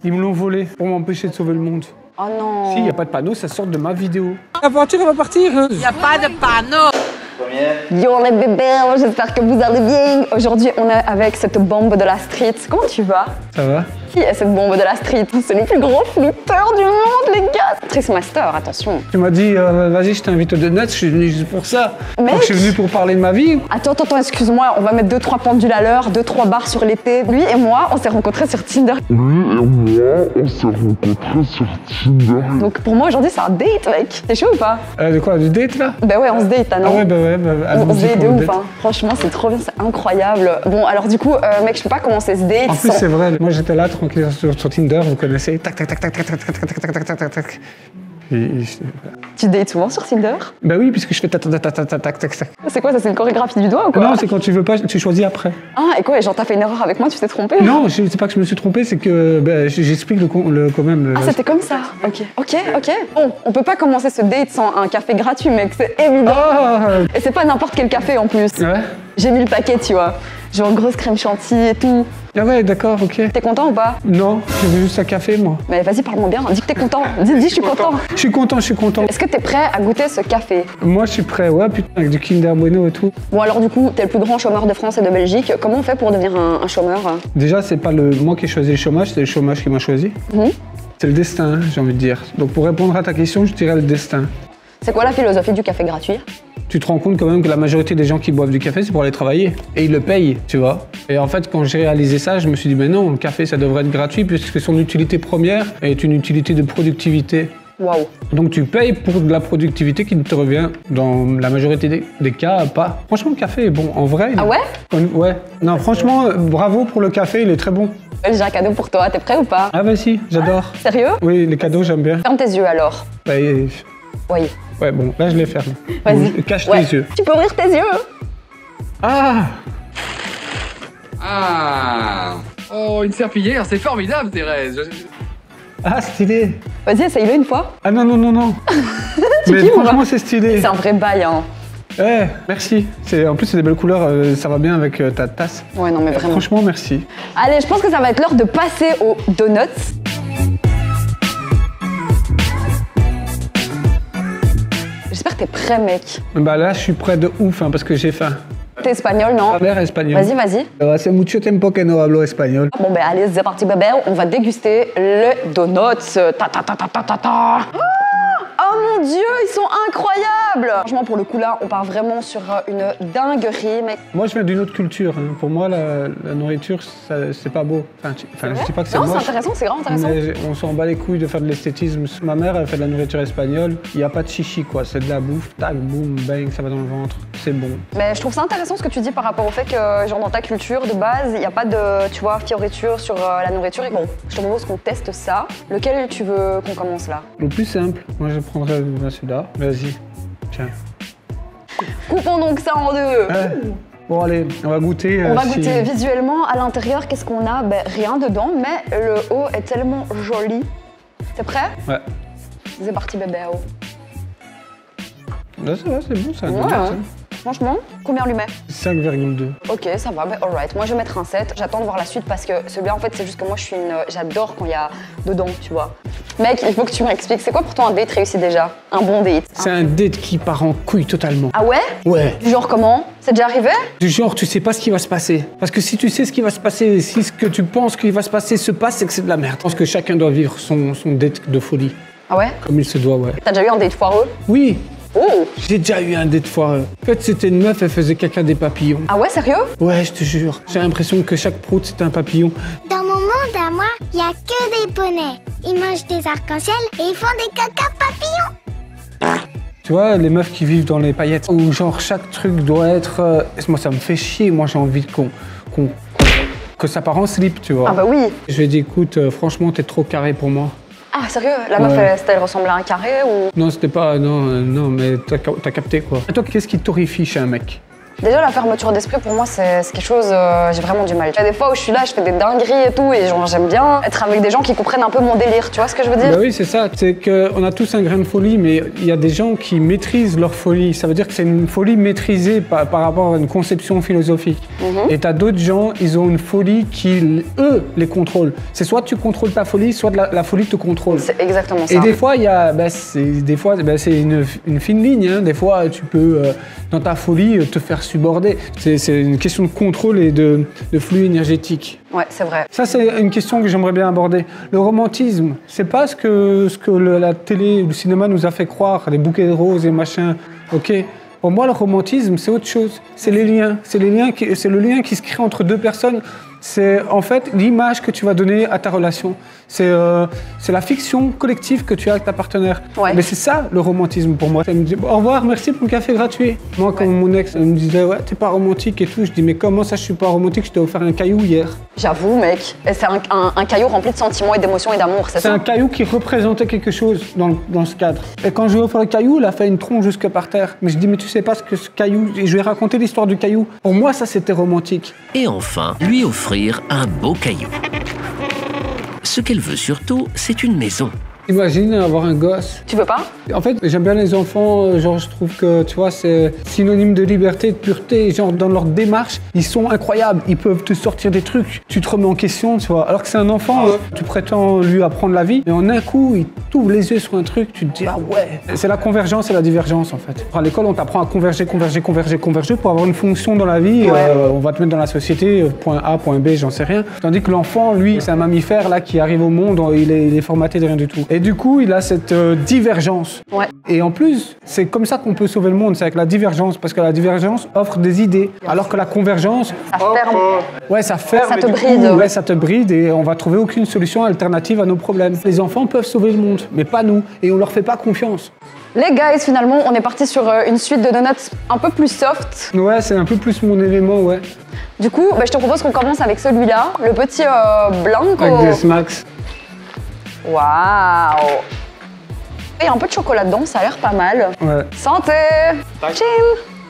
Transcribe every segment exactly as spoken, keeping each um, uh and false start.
Ils me l'ont volé pour m'empêcher de sauver le monde. Oh non. Si, il n'y a pas de panneau, ça sort de ma vidéo. La voiture, elle va partir. Il n'y a pas de panneau. Yo les bébés, j'espère que vous allez bien. Aujourd'hui, on est avec cette bombe de la street. Comment tu vas? Ça va? Qui est cette bombe de la street? C'est le plus gros flûteur du monde, les gars. Trixmaster, attention. Tu m'as dit, euh, vas-y, je t'invite au Donuts, je suis venu juste pour ça. Mec. Donc, je suis venu pour parler de ma vie. Attends, attends, attends, excuse-moi, on va mettre deux trois pendules à l'heure, deux trois barres sur l'été. Lui et moi, on s'est rencontrés sur Tinder. Lui et moi, on s'est rencontrés sur Tinder. Donc pour moi, aujourd'hui, c'est un date, mec. T'es chaud ou pas? Euh, de quoi? Du date, là? Bah ouais, on se date, là, non? Ah ouais, bah ouais, bah, On, on se date de pour le ouf, date. hein. Franchement, c'est trop bien, c'est incroyable. Bon, alors du coup, euh, mec, je peux pas commencer ce date En plus, sans... c'est vrai, moi j'étais là, tranquille, sur, sur Tinder, vous connaissez, tac, tac, tac, tac, tac, tac, tac, tac, tac, tac, tac, tac, tac. Et, et je- Tu dates souvent sur Tinder? Bah oui, puisque je fais tac, tac, tac, tac, tac, tac, tac, tac. C'est quoi ça? C'est une chorégraphie du doigt ou quoi? Non, c'est quand tu veux pas, tu choisis après. Ah, et quoi? Et genre, t'as fait une erreur avec moi, tu t'es trompé? Non, je sais pas que je me suis trompé, c'est que bah, j'explique le, con- le quand même. le- Ah, c'était comme ça? Ok, ok, ok. Bon, on peut pas commencer ce date sans un café gratuit, mec, c'est évident. Ah Et c'est pas n'importe quel café en plus. ouais. J'ai mis le paquet, tu vois. Genre grosse crème chantilly et tout. Ah ouais, d'accord, ok. T'es content ou pas? Non, j'ai vu juste un café, moi. Mais vas-y, parle-moi bien. Dis que t'es content. Dis, dis, je suis content. Je suis content, je suis content. Est-ce que t'es prêt à goûter ce café? Moi, je suis prêt, ouais, putain, avec du Kinder Bueno et tout. Bon, alors du coup, t'es le plus grand chômeur de France et de Belgique. Comment on fait pour devenir un, un chômeur? Déjà, c'est pas le moi qui ai choisi le chômage, c'est le chômage qui m'a choisi. Mhm. C'est le destin, j'ai envie de dire. Donc, pour répondre à ta question, je dirais le destin. C'est quoi la philosophie du café gratuit? Tu te rends compte quand même que la majorité des gens qui boivent du café, c'est pour aller travailler. Et ils le payent, tu vois. Et en fait, quand j'ai réalisé ça, je me suis dit, mais non, le café, ça devrait être gratuit puisque son utilité première est une utilité de productivité. Waouh. Donc tu payes pour de la productivité qui ne te revient dans la majorité des, des cas pas. Franchement, le café est bon. En vrai. il- Ah ouais? Ouais. Non, franchement, euh, bravo pour le café, il est très bon. J'ai un cadeau pour toi. T'es prêt ou pas? Ah bah si, j'adore. Sérieux? Oui, les cadeaux, j'aime bien. Ferme tes yeux alors. Bah, et- Oui. ouais, bon, là je les ferme. Vas-y. Bon, cache Ouais. les yeux. Tu peux ouvrir tes yeux? Ah Ah Oh, une serpillière, c'est formidable, Thérèse. Ah, stylé. Vas-y, essaye-le une fois. Ah non, non, non, non. Mais kiffes ou franchement, pas? c'est stylé. C'est un vrai bail, hein. Ouais, merci. C'est- En plus, c'est des belles couleurs, euh, ça va bien avec euh, ta tasse. Ouais, non, mais vraiment. Franchement, merci. Allez, je pense que ça va être l'heure de passer aux donuts. J'espère que t'es prêt, mec. Bah là, je suis près de ouf, hein, parce que j'ai faim. T'es espagnol, non? Ma mère est espagnole. Vas-y, vas-y. Hace mucho tiempo que no hablo espagnol. Bon, ben allez, c'est parti, bébé. On va déguster le donuts. Ta ta ta ta ta ta ta. Oh mon Dieu, ils sont incroyables! Franchement, pour le coup, là, on part vraiment sur une dinguerie, mec. Moi, je viens d'une autre culture. hein. Pour moi, la, la nourriture, ça- c'est pas beau. Enfin, tu- enfin, je dis pas que c'est Non, c'est moche. intéressant, c'est vraiment intéressant. Mais on s'en bat les couilles de faire de l'esthétisme. Ma mère, elle fait de la nourriture espagnole. Il n'y a pas de chichi, quoi. C'est de la bouffe, tac, boum, bang, ça va dans le ventre. C'est bon. Mais je trouve ça intéressant ce que tu dis par rapport au fait que, genre, dans ta culture de base, il n'y a pas de, tu vois, fioriture sur euh, la nourriture. Et bon, je te propose qu'on teste ça. Lequel tu veux qu'on commence là? Le plus simple, moi, je prendrais ben, celui-là. Vas-y, tiens. Coupons donc ça en deux. Ouais. Bon, allez, on va goûter. On euh, va si- goûter visuellement à l'intérieur, qu'est-ce qu'on a? Ben, rien dedans, mais le haut est tellement joli. T'es prêt? Ouais. C'est parti, bébé. Oh. Là, ça va, c'est bon, ça. Ouais, hein. Franchement, combien on lui met? cinq virgule deux. Ok, ça va, ben alright. Moi je vais mettre un sept. J'attends de voir la suite parce que celui-là en fait c'est juste que moi je suis une. J'adore quand il y a dedans, tu vois. Mec, il faut que tu m'expliques, c'est quoi pour toi un date réussi déjà? Un bon date? C'est un date qui part en couille totalement. Ah ouais? Ouais. Du genre comment? C'est déjà arrivé? Du genre, tu sais pas ce qui va se passer. Parce que si tu sais ce qui va se passer, si ce que tu penses qu'il va se passer se passe, c'est que c'est de la merde. Je pense que chacun doit vivre son, son date de folie. Ah ouais? Comme il se doit, ouais. T'as déjà eu un date foireux? Oui, Oh! j'ai déjà eu un date foireux. En fait, c'était une meuf, elle faisait caca des papillons. Ah ouais, sérieux? Ouais, je te jure. J'ai l'impression que chaque prout, c'était un papillon. Dans mon monde à moi, il n'y a que des poneys. Ils mangent des arcs-en-ciel et ils font des caca papillons. Tu vois, les meufs qui vivent dans les paillettes, où genre chaque truc doit être... euh, Moi, ça me fait chier. Moi, j'ai envie qu'on... qu'on- que ça part en slip, tu vois. Ah bah oui. Je lui ai dit, écoute, euh, franchement, t'es trop carré pour moi. Ah sérieux? La meuf, Ouais. elle, elle ressemble à un carré ou? Non, c'était pas... Non, euh, non, mais t'as ca- t'as capté, quoi. Et toi, qu'est-ce qui t'horrifie chez un mec? Déjà, la fermeture d'esprit, pour moi, c'est quelque chose, euh, j'ai vraiment du mal. Il y a des fois où je suis là, je fais des dingueries et tout, et genre, j'aime bien être avec des gens qui comprennent un peu mon délire, tu vois ce que je veux dire? Bah oui, c'est ça. C'est qu'on a tous un grain de folie, mais il y a des gens qui maîtrisent leur folie. Ça veut dire que c'est une folie maîtrisée par, par rapport à une conception philosophique. Mm-hmm. Et t'as d'autres gens, ils ont une folie qui, eux, les contrôlent. C'est soit tu contrôles ta folie, soit de la, la folie te contrôle. C'est exactement ça. Et des fois, il y a, bah, des fois, bah, c'est une, une fine ligne. Hein. Des fois, tu peux, euh, dans ta folie, te faire suborder. C'est une question de contrôle et de, de flux énergétique. Ouais, c'est vrai. Ça, c'est une question que j'aimerais bien aborder. Le romantisme, c'est pas ce que, ce que le, la télé ou le cinéma nous a fait croire, les bouquets de roses et machin. Ok. Pour moi, le romantisme, c'est autre chose. C'est les liens. C'est les liens qui, c'est le lien qui se crée entre deux personnes. C'est en fait l'image que tu vas donner à ta relation. C'est euh, la fiction collective que tu as avec ta partenaire. Ouais. Mais c'est ça le romantisme pour moi. Elle me dit au revoir, merci pour le café gratuit. Moi, quand ouais. mon ex elle me disait ouais, t'es pas romantique et tout, je dis mais comment ça je suis pas romantique? Je t'ai offert un caillou hier. J'avoue, mec. C'est un, un, un caillou rempli de sentiments et d'émotions et d'amour, c'est ça? C'est un caillou qui représentait quelque chose dans, dans ce cadre. Et quand je lui ai offert le caillou, il a fait une tronche jusque par terre. Mais je dis mais tu sais pas ce que ce caillou. Et je lui ai raconté l'histoire du caillou. Pour moi, ça c'était romantique. Et enfin, lui offrir un beau caillou. Ce qu'elle veut surtout, c'est une maison. Imagine avoir un gosse. Tu veux pas? En fait, j'aime bien les enfants, genre je trouve que, tu vois, c'est synonyme de liberté, de pureté, genre dans leur démarche, ils sont incroyables, ils peuvent te sortir des trucs, tu te remets en question, tu vois. Alors que c'est un enfant, euh, tu prétends lui apprendre la vie, et en un coup, il t'ouvre les yeux sur un truc, tu te dis, ah ouais. C'est la convergence et la divergence, en fait. À l'école, on t'apprend à converger, converger, converger, converger pour avoir une fonction dans la vie, ouais. euh, on va te mettre dans la société, point A, point B, j'en sais rien. Tandis que l'enfant, lui, c'est un mammifère, là, qui arrive au monde, il est, il est formaté de rien du tout. Et du coup, il a cette euh, divergence. Ouais. Et en plus, c'est comme ça qu'on peut sauver le monde, c'est avec la divergence, parce que la divergence offre des idées, alors que la convergence... Ça ferme. Ouais, ça ferme. Ouais, ça te bride. coup, ouais, ça te bride et on va trouver aucune solution alternative à nos problèmes. Les enfants peuvent sauver le monde, mais pas nous, et on leur fait pas confiance. Les guys, finalement, on est parti sur euh, une suite de donuts un peu plus soft. Ouais, c'est un peu plus mon élément, ouais. Du coup, bah, je te propose qu'on commence avec celui-là, le petit euh, Blanco. Avec des smacks. Waouh! Il y a un peu de chocolat dedans, ça a l'air pas mal. Ouais. Santé! Chill!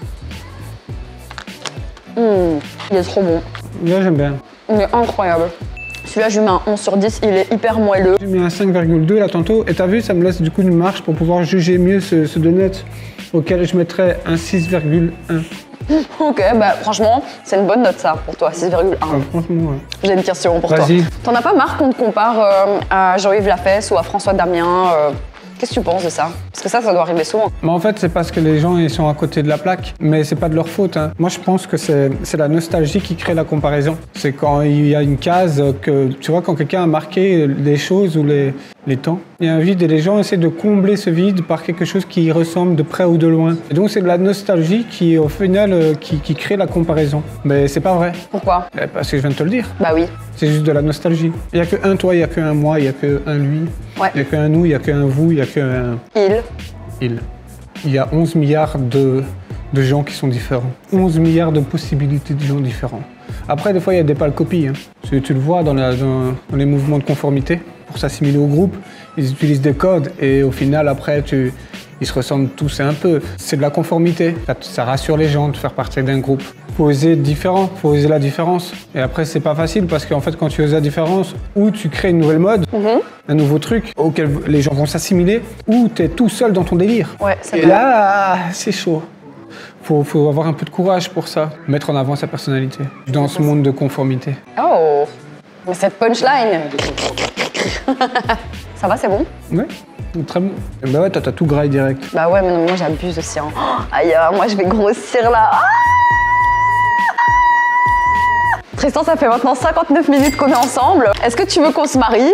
Mmh, il est trop bon. Ouais, j'aime bien. Il est incroyable. Celui-là, je lui mets un onze sur dix, il est hyper moelleux. J'ai mis un cinq virgule deux là tantôt, et t'as vu, ça me laisse du coup une marge pour pouvoir juger mieux ce, ce donut, auquel je mettrais un six virgule un. Ok, bah franchement, c'est une bonne note ça pour toi, six virgule un. Ah, franchement, ouais. J'ai une question pour toi. Vas-y. T'en as pas marre qu'on te compare euh, à Jean-Yves Lafesse ou à François Damien euh, Qu'est-ce que tu penses de ça? Parce que ça, ça doit arriver souvent. Mais en fait, c'est parce que les gens ils sont à côté de la plaque, mais c'est pas de leur faute. Hein. Moi, je pense que c'est la nostalgie qui crée la comparaison. C'est quand il y a une case que, tu vois, quand quelqu'un a marqué les choses ou les, les temps, il y a un vide et les gens essaient de combler ce vide par quelque chose qui y ressemble de près ou de loin. Et donc, c'est de la nostalgie qui, au final, euh, qui, qui crée la comparaison. Mais c'est pas vrai. Pourquoi? Eh, parce que je viens de te le dire. Bah oui. C'est juste de la nostalgie. Il n'y a qu'un toi, il n'y a qu'un moi, il n'y a qu'un lui. Ouais. Il n'y a qu'un nous, il n'y a qu'un vous, il n'y a qu'un... Il. Il. Il y a onze milliards de, de gens qui sont différents. onze milliards de possibilités de gens différents. Après, des fois, il y a des pâles copies. Hein. Tu, tu le vois dans, la, dans, dans les mouvements de conformité. Pour s'assimiler au groupe, ils utilisent des codes et au final, après, tu, ils se ressemblent tous un peu. C'est de la conformité. Ça, ça rassure les gens de faire partie d'un groupe. Il faut oser être différent, il faut oser la différence. Et après, c'est pas facile parce qu'en fait, quand tu oses la différence, ou tu crées une nouvelle mode, mm-hmm. un nouveau truc auquel les gens vont s'assimiler, ou tu es tout seul dans ton délire. Ouais, et là, c'est chaud. Faut, faut avoir un peu de courage pour ça, mettre en avant sa personnalité dans ce monde de conformité. Oh, mais cette punchline. Ça va, c'est bon? Ouais, très bon. Bah ouais, toi, t'as tout graille direct. Bah ouais, mais non, moi j'abuse aussi. Hein. Oh, aïe, moi je vais grossir là. Ah Tristan, ça fait maintenant cinquante-neuf minutes qu'on est ensemble. Est-ce que tu veux qu'on se marie?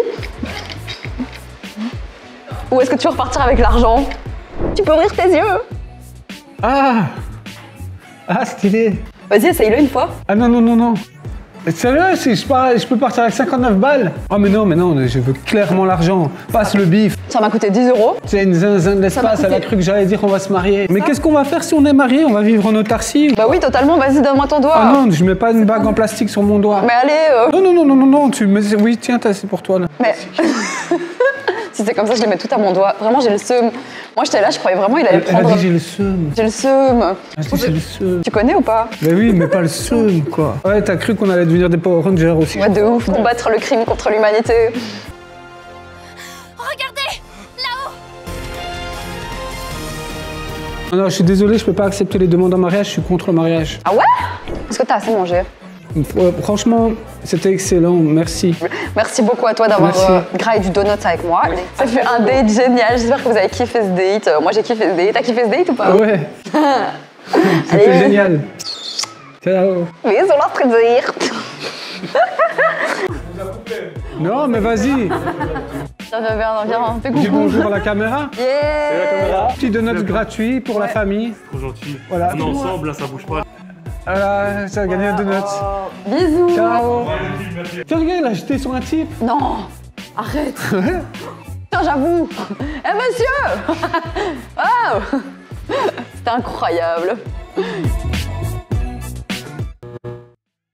Ou est-ce que tu veux repartir avec l'argent? Tu peux ouvrir tes yeux. Ah Ah, stylé. Vas-y, essaye-le une fois. Ah non, non, non, non. Sérieux, si je, pars, je peux partir avec cinquante-neuf balles? Oh mais non, mais non, je veux clairement l'argent. Passe le bif. Ça m'a coûté dix euros. C'est une zinzin de l'espace, elle a cru que j'allais dire on va se marier. Mais qu'est-ce qu'on va faire si on est marié? On va vivre en autarcie? Bah oui, totalement, vas-y, donne-moi ton doigt. Ah non, je mets pas une bague en plastique sur mon doigt. Mais allez euh... Non, non, non, non, non, non, tu me... Oui, tiens, c'est pour toi là. Mais... Si c'est comme ça, je les mets tout à mon doigt. Vraiment, j'ai le seum. Moi, j'étais là, je croyais vraiment il allait Elle a prendre. dit j'ai le seum. J'ai le seum. Elle a dit j'ai le seum. Tu connais ou pas? Mais oui, mais pas le seum, quoi. Ouais, t'as cru qu'on allait devenir des Power Rangers aussi. Ouais, de ouf. Combattre le crime contre l'humanité. Regardez, là-haut. Non, non, je suis désolé, je peux pas accepter les demandes en mariage, je suis contre le mariage. Ah ouais? Est-ce que t'as assez mangé? Euh, Franchement, c'était excellent, merci. Merci beaucoup à toi d'avoir Merci. euh, graillé du donut avec moi. Ça fait un date génial. J'espère que vous avez kiffé ce date. Euh, moi, j'ai kiffé ce date. T'as kiffé ce date ou pas? Ouais, c'était Allez. génial. Ciao. Bisous, la plaisir. Non, mais vas-y. Viens, viens, viens, viens, fais Dis coucou. bonjour à la caméra. Yeah. Petit donut gratuit pour la famille. Trop gentil. Voilà. On est ensemble, là, ça bouge pas. Voilà, ça a gagné un donut. Bisous. Ciao. Tiens, le gars, il a jeté sur un type. Non, arrête. Tiens, j'avoue. Eh, monsieur. Wow. C'était incroyable.